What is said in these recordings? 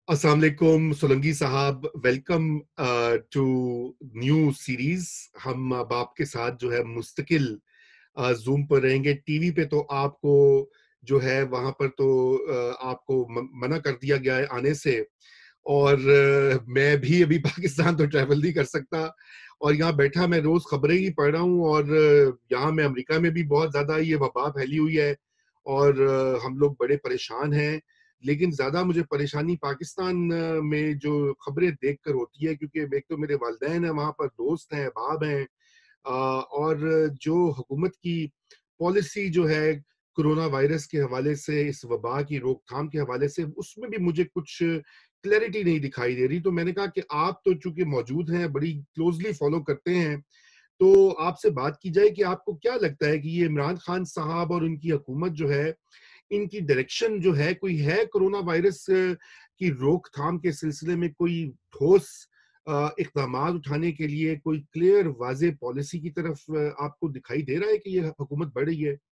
अस्सलाम वालेकुम सोलंकी साहब, वेलकम टू न्यू सीरीज। हम अब आपके साथ जो है मुस्तकिल जूम पर रहेंगे। टीवी पे तो आपको जो है वहां पर तो आपको मना कर दिया गया है आने से, और मैं भी अभी पाकिस्तान तो ट्रैवल नहीं कर सकता, और यहाँ बैठा मैं रोज खबरें ही पढ़ रहा हूँ। और यहाँ में अमेरिका में भी बहुत ज्यादा ये वबा फैली हुई है, और हम लोग बड़े परेशान हैं। लेकिन ज्यादा मुझे परेशानी पाकिस्तान में जो खबरें देखकर होती है, क्योंकि एक तो मेरे वालिदैन हैं वहां पर, दोस्त हैं, बाब हैं, और जो हुकूमत की पॉलिसी जो है कोरोना वायरस के हवाले से, इस वबा की रोकथाम के हवाले से, उसमें भी मुझे कुछ क्लैरिटी नहीं दिखाई दे रही। तो मैंने कहा कि आप तो चूंकि मौजूद हैं, बड़ी क्लोजली फॉलो करते हैं, तो आपसे बात की जाए कि आपको क्या लगता है कि ये इमरान खान साहब और उनकी हुकूमत जो है, इनकी डायरेक्शन जो है, कोई है कोरोना वायरस की रोकथाम के सिलसिले में कोई ठोस इक़दामात उठाने के लिए कोई क्लियर वाज़ेह पॉलिसी की तरफ आपको दिखाई दे रहा है कि ये हुकूमत बढ़ रही है?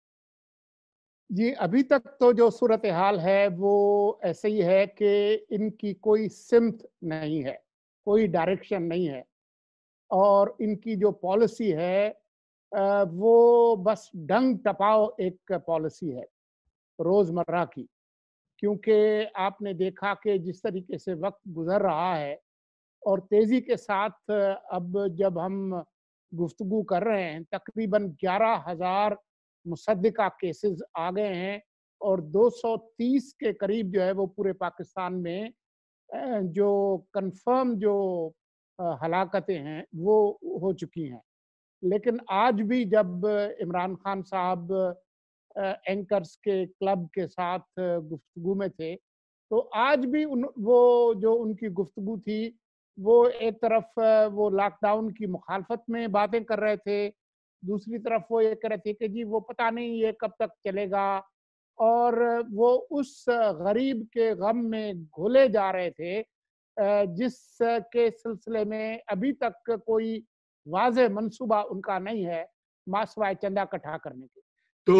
जी, अभी तक तो जो सूरत हाल है वो ऐसे ही है कि इनकी कोई सिमत नहीं है, कोई डायरेक्शन नहीं है और इनकी जो पॉलिसी है वो बस डंग टपाओ एक पॉलिसी है रोज़मर्रा की। क्योंकि आपने देखा कि जिस तरीके से वक़्त गुज़र रहा है और तेज़ी के साथ अब जब हम गुफ्तगू कर रहे हैं, तकरीबन 11,000 मुसद्दिक़ा केसेज़ आ गए हैं और 230 के करीब जो है वो पूरे पाकिस्तान में जो कन्फ़र्म जो हलाकतें हैं वो हो चुकी हैं। लेकिन आज भी जब इमरान खान साहब एंकर्स के क्लब के साथ गुफ्तगू में थे, तो आज भी उन वो जो उनकी गुफ्तगू थी, वो एक तरफ वो लॉकडाउन की मुखालफत में बातें कर रहे थे, दूसरी तरफ वो ये कह रहे थे कि जी वो पता नहीं ये कब तक चलेगा, और वो उस गरीब के गम में घुले जा रहे थे जिसके सिलसिले में अभी तक कोई वाज़ेह मंसूबा उनका नहीं है, मासिवाय चंदा इकट्ठा करने के। तो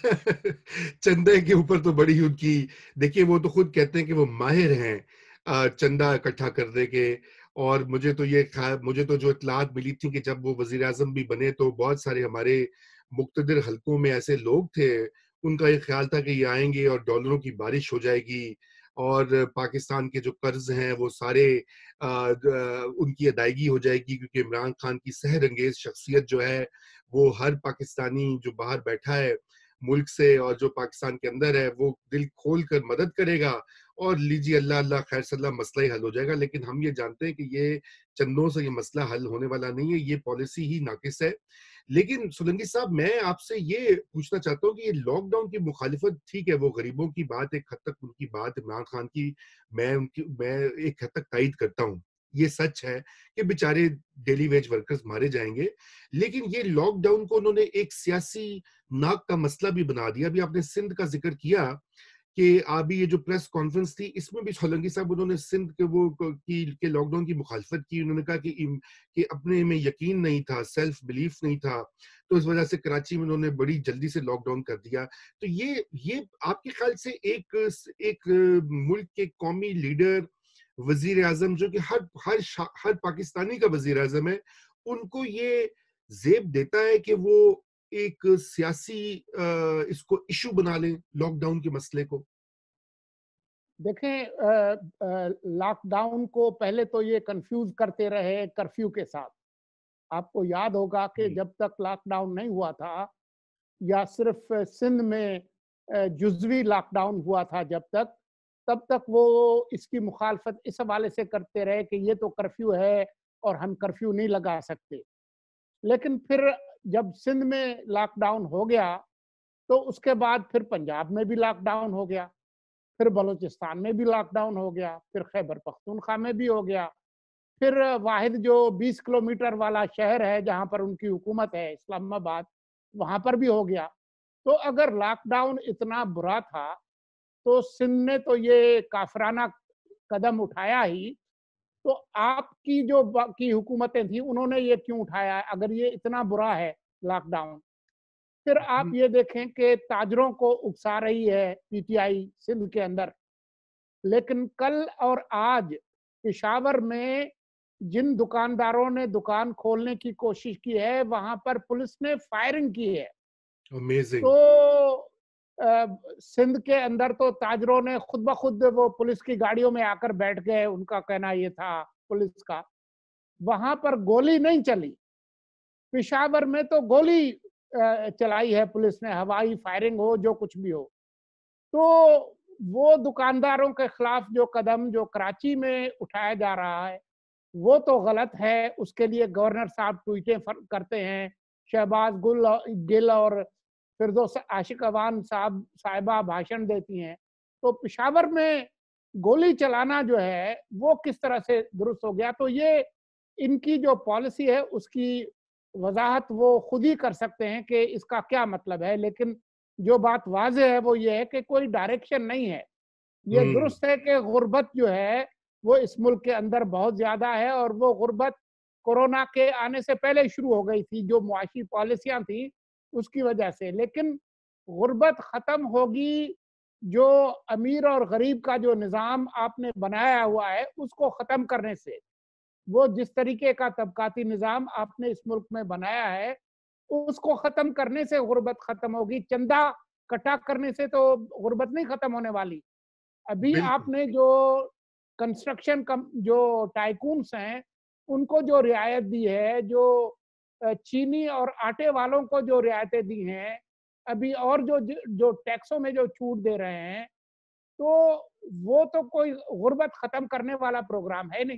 चंदे के ऊपर तो बड़ी उनकी, देखिए वो तो खुद कहते हैं कि वो माहिर हैं चंदा इकट्ठा करने के। और मुझे तो जो इत्तलात मिली थी कि जब वो वजीर आजम भी बने, तो बहुत सारे हमारे मुक्तदिर हलकों में ऐसे लोग थे, उनका ये ख्याल था कि ये आएंगे और डॉलरों की बारिश हो जाएगी, और पाकिस्तान के जो कर्ज हैं वो सारे उनकी अदायगी हो जाएगी, क्योंकि इमरान खान की सहर अंगेज शख्सियत जो है, वो हर पाकिस्तानी जो बाहर बैठा है मुल्क से और जो पाकिस्तान के अंदर है, वो दिल खोल कर मदद करेगा, और लीजिए अल्लाह अल्लाह खैर सल्ला मसला ही हल हो जाएगा। लेकिन हम ये जानते हैं कि ये चंदों से ये मसला हल होने वाला नहीं है, ये पॉलिसी ही नाकिस है। लेकिन सोलंकी साहब, मैं आपसे ये पूछना चाहता हूँ कि ये लॉकडाउन की मुखालिफत, ठीक है, वो गरीबों की बात, एक हद तक उनकी बात, इमरान खान की, मैं एक हद तक तायद करता हूँ। ये सच है कि बेचारे डेली वेज वर्कर्स मारे जाएंगे, लेकिन ये लॉकडाउन को उन्होंने एक सियासी नाक का मसला भी बना दिया। अभी आपने सिंध का जिक्र किया कि अभी ये जो प्रेस कॉन्फ्रेंस थी, इसमें भी सोलंकी साहब उन्होंने सिंध के वो की के लॉकडाउन की मुखालफत की। उन्होंने कहा कि अपने में यकीन नहीं था, सेल्फ बिलीफ नहीं था, तो इस वजह से कराची में उन्होंने बड़ी जल्दी से लॉकडाउन कर दिया। तो ये आपके ख्याल से एक मुल्क के कौमी लीडर, वजीर आजम, जो कि हर पाकिस्तानी का वजीर आजम है, उनको ये जेब देता है कि वो एक सियासी इसको इशू बना लें, लॉकडाउन के मसले को? देखें, लॉकडाउन को पहले तो ये कन्फ्यूज़ करते रहे कर्फ्यू के साथ। आपको याद होगा कि जी। जब तक लॉकडाउन नहीं हुआ था या सिर्फ़ सिंध में जुज़वी लॉकडाउन हुआ था जब तक, तब तक वो इसकी मुखालफत इस हवाले से करते रहे कि ये तो कर्फ्यू है और हम कर्फ्यू नहीं लगा सकते। लेकिन फिर जब सिंध में लॉकडाउन हो गया, तो उसके बाद फिर पंजाब में भी लॉकडाउन हो गया, फिर बलूचिस्तान में भी लॉकडाउन हो गया, फिर खैबर पख्तूनख्वा में भी हो गया, फिर वाहिद जो 20 किलोमीटर वाला शहर है जहाँ पर उनकी हुकूमत है, इस्लामाबाद, वहाँ पर भी हो गया। तो अगर लॉकडाउन इतना बुरा था, तो सिंध ने तो ये काफिराना कदम उठाया ही, तो आपकी जो बाकी हुकूमतें थी, उन्होंने ये क्यों उठाया है अगर ये इतना बुरा है लॉकडाउन? फिर आप हम्म। ये देखें कि ताजरों को उकसा रही है पीटीआई सिंध के अंदर, لیکن کل اور آج پشاور میں جن دکانداروں نے دکان کھولنے کی کوشش کی ہے وہاں پر پولیس نے فائرنگ کی ہے. امیزنگ. تو سندھ کے اندر تو تاجروں نے خود بخود وہ پولیس کی گاڑیوں میں آ کر بیٹھ گئے، ان کا کہنا یہ تھا پولیس کا. وہاں پر گولی نہیں چلی. پشاور میں تو گولی چلائی ہے پولیس نے، ہوائی فائرنگ ہو جو کچھ بھی ہو. تو وہ دکانداروں کے خلاف جو قدم جو کراچی میں اٹھایا جا رہا ہے وہ تو غلط ہے. اس کے لیے گورنر صاحب ٹویٹیں کرتے ہیں، شہباز گل اور فردوس عاشق اوان صاحبہ بھاشن دیتی ہیں. تو پشاور میں گولی چلانا جو ہے وہ کس طرح سے درست ہو گیا؟ تو یہ ان کی جو پالیسی ہے اس کی وضاحت وہ خود ہی کر سکتے ہیں کہ اس کا کیا مطلب ہے. لیکن جو بات واضح ہے وہ یہ ہے کہ کوئی ڈائریکشن نہیں ہے. یہ ہوں. درست ہے کہ غربت جو ہے وہ اس ملک کے اندر بہت زیادہ ہے، اور وہ غربت کورونا کے آنے سے پہلے شروع ہو گئی تھی جو معاشی پالیسیاں تھیں اس کی وجہ سے. لیکن غربت ختم ہوگی جو امیر اور غریب کا جو نظام آپ نے بنایا ہوا ہے اس کو ختم کرنے سے. وہ جس طریقے کا طبقاتی نظام آپ نے اس ملک میں بنایا ہے اس کو ختم کرنے سے غربت ختم ہوگی. چندہ کٹا کرنے سے تو غربت نہیں ختم ہونے والی. ابھی آپ بالکل. نے جو کنسٹرکشن جو ٹائکونس ہیں ان کو جو رعایت دی ہے، جو چینی اور آٹے والوں کو جو رعایتیں دی ہیں ابھی، اور جو ٹیکسوں میں جو چھوٹ دے رہے ہیں، تو وہ تو کوئی غربت ختم کرنے والا پروگرام ہے نہیں.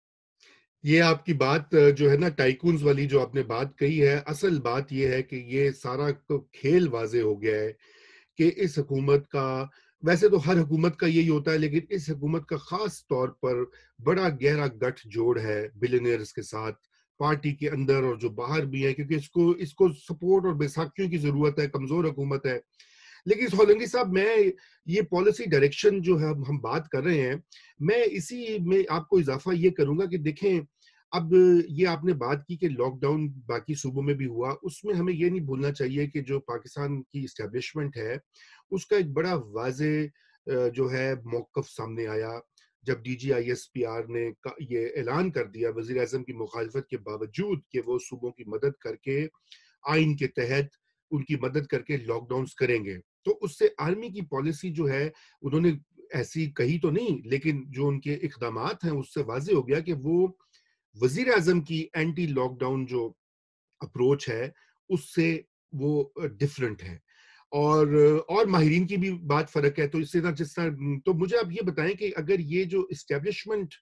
یہ آپ کی بات جو ہے نا ٹائکونز والی جو آپ نے بات کہی ہے، اصل بات یہ ہے کہ یہ سارا کھیل واضح ہو گیا ہے کہ اس حکومت کا، ویسے تو ہر حکومت کا یہی ہوتا ہے لیکن اس حکومت کا خاص طور پر بڑا گہرا گٹھ جوڑ ہے بلینئرز کے ساتھ، پارٹی کے اندر اور جو باہر بھی ہے، کیونکہ اس کو سپورٹ اور بیساکھیوں کی ضرورت ہے، کمزور حکومت ہے. لیکن سولنگی صاحب، میں یہ پالیسی ڈائریکشن جو ہے ہم بات کر رہے ہیں، میں اسی میں آپ کو اضافہ یہ کروں گا کہ دیکھیں، اب یہ آپ نے بات کی کہ لاک ڈاؤن باقی صوبوں میں بھی ہوا، اس میں ہمیں یہ نہیں بھولنا چاہیے کہ جو پاکستان کی اسٹیبلشمنٹ ہے اس کا ایک بڑا واضح جو ہے موقف سامنے آیا جب D G I S P R نے یہ اعلان کر دیا وزیر اعظم کی مخالفت کے باوجود کہ وہ صوبوں کی مدد کر کے آئین کے تحت ان کی مدد کر کے لاک ڈاؤنز کریں گے. تو اس سے آرمی کی پالیسی جو ہے انہوں نے ایسی کہی تو نہیں، لیکن جو ان کے اقدامات ہیں اس سے واضح ہو گیا کہ وہ وزیر اعظم کی اینٹی لاک ڈاؤن جو اپروچ ہے اس سے وہ ڈیفرنٹ ہے، اور ماہرین کی بھی بات فرق ہے. تو اس سے جس طرح، تو مجھے آپ یہ بتائیں کہ اگر یہ جو اسٹیبلشمنٹ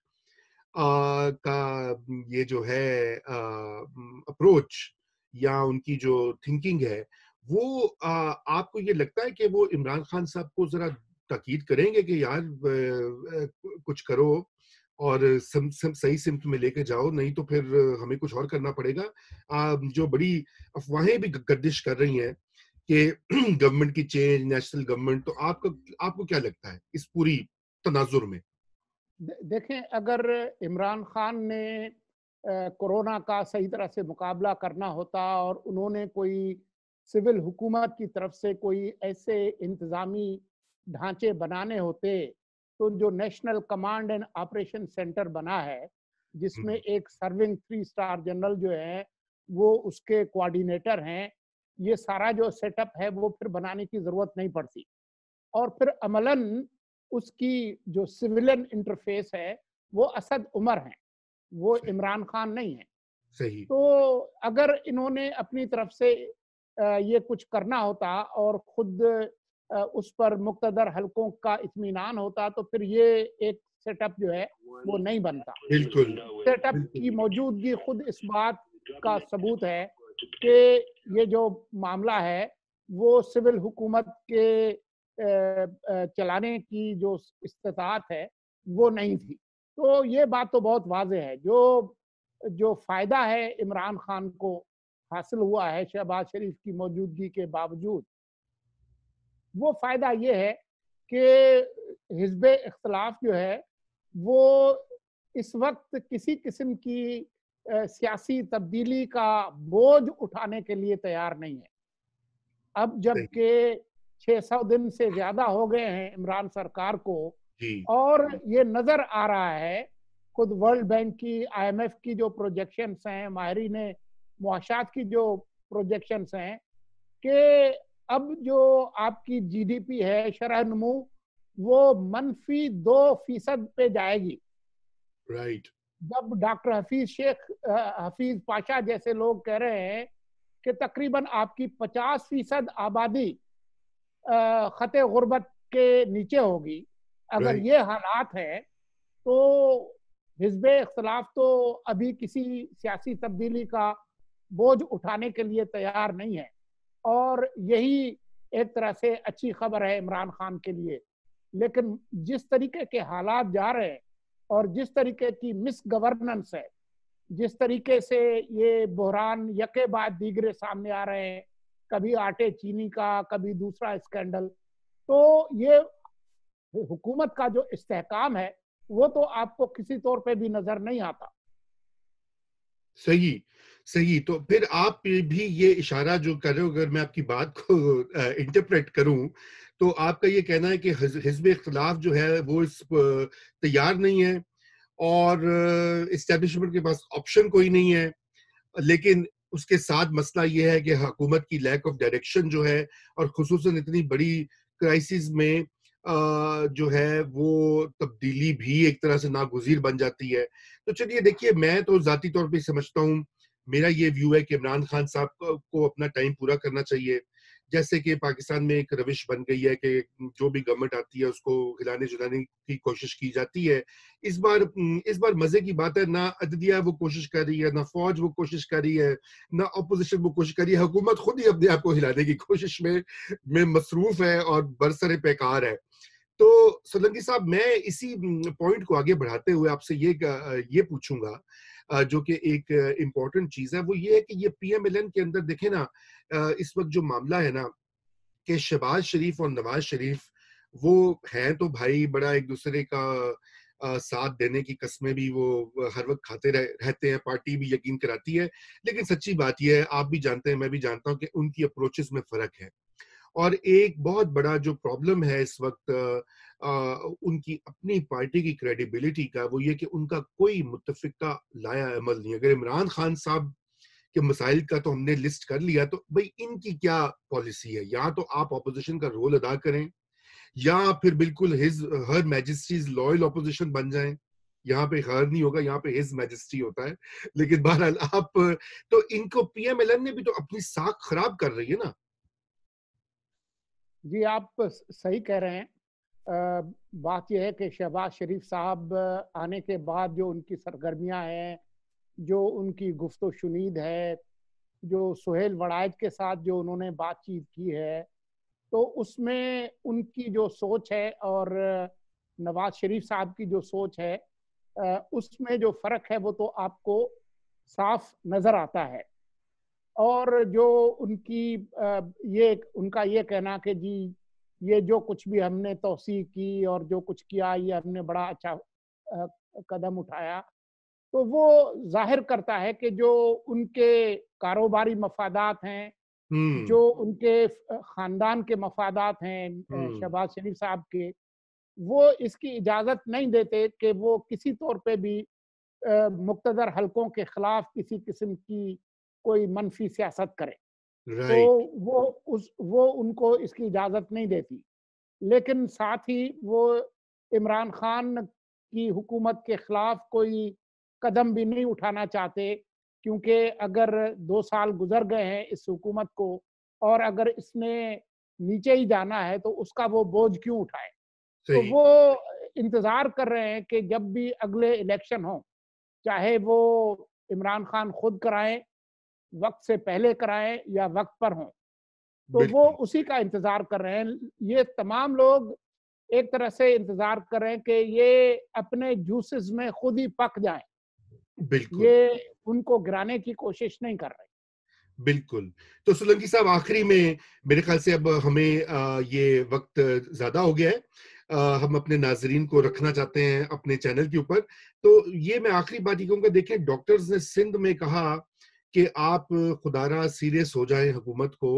کا یہ جو ہے اپروچ یا ان کی جو تھنکنگ ہے، وہ آپ کو یہ لگتا ہے کہ وہ عمران خان صاحب کو ذرا تاکید کریں گے کہ یار کچھ کرو اور صحیح سمت میں لے کے جاؤ، نہیں تو پھر ہمیں کچھ اور کرنا پڑے گا؟ جو بڑی افواہیں بھی گردش کر رہی ہیں کہ گورنمنٹ کی چینج، نیشنل گورنمنٹ، تو آپ کو کیا لگتا ہے اس پوری تناظر میں؟ دیکھیں، اگر عمران خان نے کورونا کا صحیح طرح سے مقابلہ کرنا ہوتا اور انہوں نے کوئی سول حکومت کی طرف سے کوئی ایسے انتظامی ڈھانچے بنانے ہوتے، تو جو national command and operation center بنا ہے جس میں ایک سرونگ 3 اسٹار جنرل جو ہے وہ اس کے کوارڈینیٹر ہیں، یہ سارا جو سیٹ اپ ہے وہ پھر بنانے کی ضرورت نہیں پڑتی. اور پھر عملاً اس کی جو سویلین انٹرفیس ہے وہ اسد عمر ہیں، وہ صحیح. عمران خان نہیں ہیں. صحیح. تو اگر انہوں نے اپنی طرف سے یہ کچھ کرنا ہوتا اور خود اس پر مقتدر حلقوں کا اطمینان ہوتا تو پھر یہ ایک سیٹ اپ جو ہے وہ نہیں بنتا. بالکل. سیٹ اپ بالکل. کی موجودگی خود اس بات کا ثبوت ہے کہ یہ جو معاملہ ہے وہ سول حکومت کے چلانے کی جو استطاعت ہے وہ نہیں تھی. تو یہ بات تو بہت واضح ہے. جو فائدہ ہے عمران خان کو حاصل ہوا ہے شہباز شریف کی موجودگی کے باوجود، وہ فائدہ یہ ہے کہ حزب اختلاف جو ہے وہ اس وقت کسی قسم کی سیاسی تبدیلی کا بوجھ اٹھانے کے لیے تیار نہیں ہے. اب جب صحیح. کہ 600 دن سے زیادہ ہو گئے ہیں عمران سرکار کو جی اور یہ نظر آ رہا ہے، خود ورلڈ بینک کی، آئی ایم ایف کی جو پروجیکشنز ہیں، ماہرین معاشات کی جو پروجیکشنز ہیں، کہ اب جو آپ کی جی ڈی پی ہے، شرح نمو، وہ -2% پہ جائے گی. رائٹ. جب ڈاکٹر حفیظ پاشا جیسے لوگ کہہ رہے ہیں کہ تقریباً آپ کی 50% آبادی خط غربت کے نیچے ہوگی، اگر رائٹ. یہ حالات ہے تو حزب اختلاف تو ابھی کسی سیاسی تبدیلی کا بوجھ اٹھانے کے لیے تیار نہیں ہے. اور یہی ایک طرح سے اچھی خبر ہے عمران خان کے لیے. لیکن جس طریقے کے حالات جا رہے ہیں اور جس طریقے کی مس گورننس ہے، جس طریقے سے یہ بحران یکے بعد دیگرے سامنے آ رہے ہیں، کبھی آٹے چینی کا، کبھی دوسرا اسکینڈل، تو یہ حکومت کا جو استحکام ہے وہ تو آپ کو کسی طور پہ بھی نظر نہیں آتا. صحیح صحیح. تو پھر آپ بھی یہ اشارہ جو کر رہے ہو، اگر میں آپ کی بات کو انٹرپریٹ کروں، تو آپ کا یہ کہنا ہے کہ حزب اختلاف جو ہے وہ اس تیار نہیں ہے، اور اسٹیبلشمنٹ کے پاس آپشن کوئی نہیں ہے، لیکن اس کے ساتھ مسئلہ یہ ہے کہ حکومت کی لیک آف ڈائریکشن جو ہے، اور خصوصاً اتنی بڑی کرائسس میں جو ہے وہ تبدیلی بھی ایک طرح سے ناگزیر بن جاتی ہے. تو چلیے دیکھیے، میں تو ذاتی طور پہ سمجھتا ہوں، میرا یہ ویو ہے کہ عمران خان صاحب کو اپنا ٹائم پورا کرنا چاہیے. جیسے کہ پاکستان میں ایک روش بن گئی ہے کہ جو بھی گورنمنٹ آتی ہے اس کو ہلانے جلانے کی کوشش کی جاتی ہے. اس بار مزے کی بات ہے، نہ عدلیہ وہ کوشش کر رہی ہے، نہ فوج وہ کوشش کر رہی ہے، نہ اپوزیشن وہ کوشش کر رہی ہے. حکومت خود ہی اپنے آپ کو ہلانے کی کوشش میں مصروف ہے اور برسر پیکار ہے. تو سولنگی صاحب، میں اسی پوائنٹ کو آگے بڑھاتے ہوئے آپ سے یہ پوچھوں گا، جو کہ ایک امپورٹنٹ چیز ہے، وہ یہ ہے کہ یہ پی ایم ایل این کے اندر دیکھیں نا، اس وقت جو معاملہ ہے نا، کہ شہباز شریف اور نواز شریف وہ ہیں تو بھائی بڑا ایک دوسرے کا ساتھ دینے کی قسمیں بھی وہ ہر وقت کھاتے رہتے ہیں، پارٹی بھی یقین کراتی ہے. لیکن سچی بات یہ ہے، آپ بھی جانتے ہیں، میں بھی جانتا ہوں، کہ ان کی اپروچز میں فرق ہے. اور ایک بہت بڑا جو پرابلم ہے اس وقت ان کی اپنی پارٹی کی کریڈیبلٹی کا، وہ یہ کہ ان کا کوئی متفقہ لایا عمل نہیں. اگر عمران خان صاحب کے مسائل کا تو ہم نے لسٹ کر لیا، تو بھئی ان کی کیا پالیسی ہے؟ یا تو آپ اپوزیشن کا رول ادا کریں، یا پھر بالکل ہر میجسٹریز لائل اپوزیشن بن جائیں. یہاں پہ خیر نہیں ہوگا، یہاں پہ ہز میجسٹری ہوتا ہے. لیکن بہرحال آپ تو ان کو پی ایم ایل این نے بھی تو اپنی ساکھ خراب کر رہی ہے نا. جی آپ صحیح کہہ رہے ہیں. بات یہ ہے کہ شہباز شریف صاحب آنے کے بعد جو ان کی سرگرمیاں ہیں، جو ان کی گفت و شنید ہے، جو سہیل وڑائج کے ساتھ جو انہوں نے بات چیت کی ہے، تو اس میں ان کی جو سوچ ہے اور نواز شریف صاحب کی جو سوچ ہے، اس میں جو فرق ہے وہ تو آپ کو صاف نظر آتا ہے. اور جو ان کی ان کا یہ کہنا کہ جی یہ جو کچھ بھی ہم نے توسیع کی اور جو کچھ کیا، یہ ہم نے بڑا اچھا قدم اٹھایا، تو وہ ظاہر کرتا ہے کہ جو ان کے کاروباری مفادات ہیں، ہوں جو ان کے خاندان کے مفادات ہیں ہوں شہباز شریف صاحب کے، وہ اس کی اجازت نہیں دیتے کہ وہ کسی طور پہ بھی مقتدر حلقوں کے خلاف کسی قسم کی کوئی منفی سیاست کرے. تو رائٹ. وہ ان کو اس کی اجازت نہیں دیتی. لیکن ساتھ ہی وہ عمران خان کی حکومت کے خلاف کوئی قدم بھی نہیں اٹھانا چاہتے، کیونکہ اگر 2 سال گزر گئے ہیں اس حکومت کو، اور اگر اس نے نیچے ہی جانا ہے تو اس کا وہ بوجھ کیوں اٹھائے. تو صحیح. وہ انتظار کر رہے ہیں کہ جب بھی اگلے الیکشن ہوں، چاہے وہ عمران خان خود کرائیں، وقت سے پہلے کرائیں یا وقت پر ہوں، تو وہ بالکل اسی کا انتظار کر رہے ہیں. یہ تمام لوگ ایک طرح سے انتظار کر رہے ہیں کہ یہ اپنے جوسز میں خود ہی پک جائیں، بالکل یہ ان کو گرانے کی کوشش نہیں کر رہے. بالکل. تو سولنگی صاحب، آخری میں میرے خیال سے اب ہمیں یہ وقت زیادہ ہو گیا ہے، ہم اپنے ناظرین کو رکھنا چاہتے ہیں اپنے چینل کے اوپر. تو یہ میں آخری بات یہ کہوں گا، دیکھیں ڈاکٹرز نے سندھ میں کہا کہ آپ خدا را سیریس ہو جائیں حکومت کو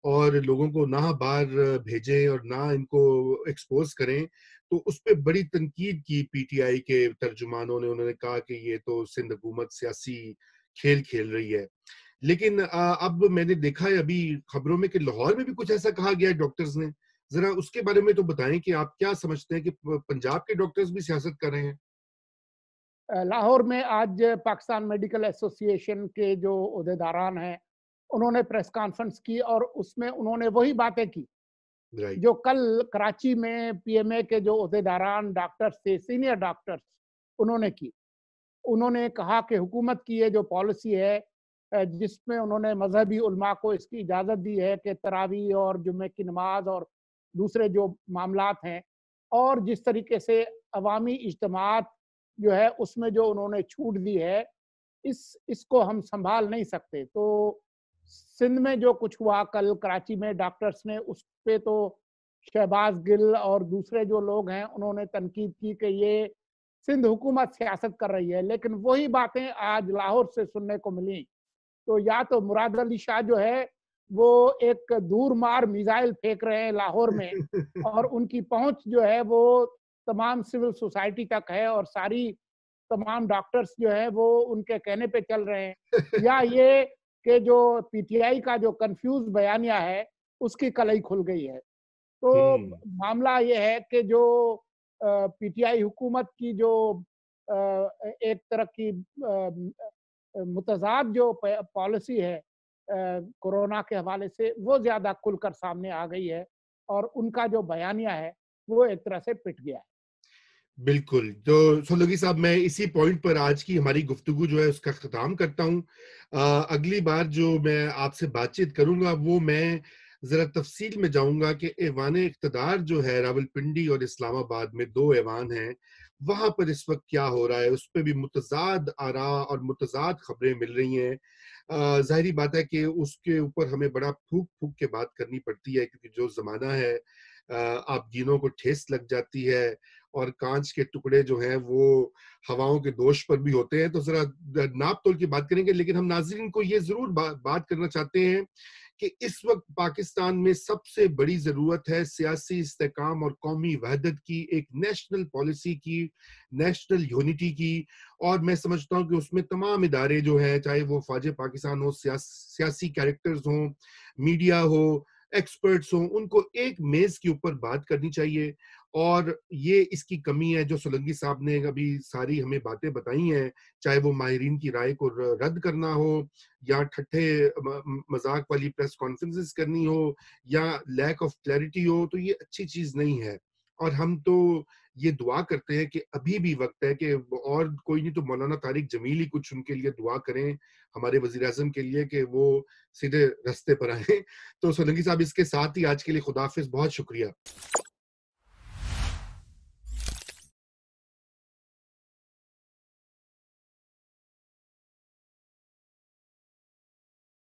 اور لوگوں کو نہ باہر بھیجیں اور نہ ان کو ایکسپوز کریں، تو اس پہ بڑی تنقید کی پی ٹی آئی کے ترجمانوں نے. انہوں نے کہا کہ یہ تو سندھ حکومت سیاسی کھیل کھیل رہی ہے. لیکن اب میں نے دیکھا ہے ابھی خبروں میں کہ لاہور میں بھی کچھ ایسا کہا گیا ہے ڈاکٹرز نے. ذرا اس کے بارے میں تو بتائیں کہ آپ کیا سمجھتے ہیں کہ پنجاب کے ڈاکٹرز بھی سیاست کر رہے ہیں؟ لاہور میں آج پاکستان میڈیکل ایسوسی ایشن کے جو عہدیداران ہیں انہوں نے پریس کانفرنس کی اور اس میں انہوں نے وہی باتیں کی رائٹ. جو کل کراچی میں پی ایم اے کے جو عہدیداران ڈاکٹرز تھے، سینئر ڈاکٹرز، انہوں نے کی. انہوں نے کہا کہ حکومت کی یہ جو پالیسی ہے جس میں انہوں نے مذہبی علماء کو اس کی اجازت دی ہے کہ تراویح اور جمعے کی نماز اور دوسرے جو معاملات ہیں اور جس طریقے سے عوامی اجتماعات جو ہے اس میں جو انہوں نے چھوٹ دی ہے اس کو ہم سنبھال نہیں سکتے. تو سندھ میں جو کچھ ہوا کل کراچی میں ڈاکٹرز نے اس پہ تو شہباز گل اور دوسرے جو لوگ ہیں انہوں نے تنقید کی کہ یہ سندھ حکومت سیاست کر رہی ہے. لیکن وہی باتیں آج لاہور سے سننے کو ملی. تو یا تو مراد علی شاہ جو ہے وہ ایک دور مار میزائل پھینک رہے ہیں لاہور میں اور ان کی پہنچ جو ہے وہ تمام سول سوسائٹی تک ہے اور ساری تمام ڈاکٹرز جو ہے وہ ان کے کہنے پہ چل رہے ہیں، یا یہ کہ جو پی ٹی آئی کا جو کنفیوز بیانیہ ہے اس کی کلئی کھل گئی ہے. تو معاملہ یہ ہے کہ جو پی ٹی آئی حکومت کی جو ایک طرح کی متضاد جو پالیسی ہے کورونا کے حوالے سے وہ زیادہ کھل کر سامنے آ گئی ہے اور ان کا جو بیانیہ ہے وہ ایک طرح سے پٹ گیا ہے. بالکل. تو سولوگی صاحب میں اسی پوائنٹ پر آج کی ہماری گفتگو جو ہے اس کا اختتام کرتا ہوں. اگلی بار جو میں آپ سے بات چیت کروں گا وہ میں ذرا تفصیل میں جاؤں گا کہ ایوان اقتدار جو ہے راولپنڈی اور اسلام آباد میں 2 ایوان ہیں، وہاں پر اس وقت کیا ہو رہا ہے، اس پہ بھی متضاد آراء اور متضاد خبریں مل رہی ہیں. ظاہری بات ہے کہ اس کے اوپر ہمیں بڑا پھونک پھونک کے بات کرنی پڑتی ہے کیونکہ جو زمانہ ہے آپ جینوں کو ٹھیس لگ جاتی ہے اور کانچ کے ٹکڑے جو ہیں وہ ہواؤں کے دوش پر بھی ہوتے ہیں. تو ذرا ناپ تول کی بات کریں گے، لیکن ہم ناظرین کو یہ ضرور بات کرنا چاہتے ہیں کہ اس وقت پاکستان میں سب سے بڑی ضرورت ہے سیاسی استحکام اور قومی وحدت کی، ایک نیشنل پالیسی کی، نیشنل یونٹی کی. اور میں سمجھتا ہوں کہ اس میں تمام ادارے جو ہیں، چاہے وہ فوج پاکستان ہو، سیاسی کیریکٹرز ہوں، میڈیا ہو، ایکسپرٹس ہوں، ان کو ایک میز کے اوپر بات کرنی چاہیے. اور یہ اس کی کمی ہے جو سولنگی صاحب نے ابھی ساری ہمیں باتیں بتائی ہیں، چاہے وہ ماہرین کی رائے کو رد کرنا ہو یا ٹھٹھے مذاق والی پریس کانفرنسز کرنی ہو یا لیک آف کلیئرٹی ہو، تو یہ اچھی چیز نہیں ہے. اور ہم تو یہ دعا کرتے ہیں کہ ابھی بھی وقت ہے کہ اور کوئی نہیں تو مولانا طارق جمیل ہی کچھ ان کے لیے دعا کریں، ہمارے وزیر اعظم کے لیے، کہ وہ سیدھے رستے پر آئیں. تو سولنگی صاحب اس کے ساتھ ہی آج کے لیے خدا حافظ، بہت شکریہ.